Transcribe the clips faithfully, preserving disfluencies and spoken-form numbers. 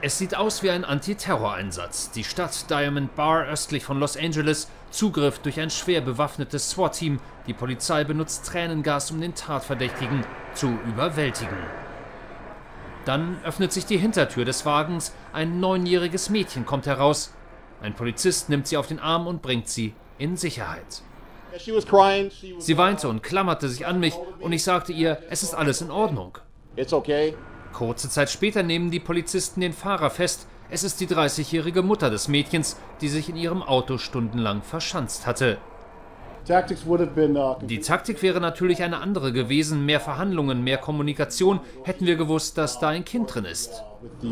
Es sieht aus wie ein Antiterroreinsatz. Die Stadt Diamond Bar östlich von Los Angeles, Zugriff durch ein schwer bewaffnetes SWAT-Team. Die Polizei benutzt Tränengas, um den Tatverdächtigen zu überwältigen. Dann öffnet sich die Hintertür des Wagens. Ein neunjähriges Mädchen kommt heraus. Ein Polizist nimmt sie auf den Arm und bringt sie in Sicherheit. Sie weinte und klammerte sich an mich und ich sagte ihr, es ist alles in Ordnung. Kurze Zeit später nehmen die Polizisten den Fahrer fest. Es ist die dreißigjährige Mutter des Mädchens, die sich in ihrem Auto stundenlang verschanzt hatte. Die Taktik wäre natürlich eine andere gewesen, mehr Verhandlungen, mehr Kommunikation, hätten wir gewusst, dass da ein Kind drin ist.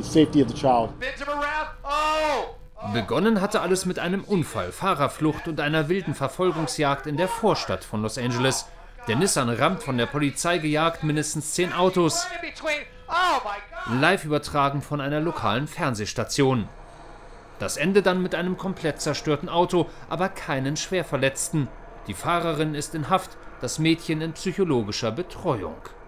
Begonnen hatte alles mit einem Unfall, Fahrerflucht und einer wilden Verfolgungsjagd in der Vorstadt von Los Angeles. Der Nissan rammt von der Polizei gejagt, mindestens zehn Autos. Live übertragen von einer lokalen Fernsehstation. Das Ende dann mit einem komplett zerstörten Auto, aber keinen Schwerverletzten. Die Fahrerin ist in Haft, das Mädchen in psychologischer Betreuung.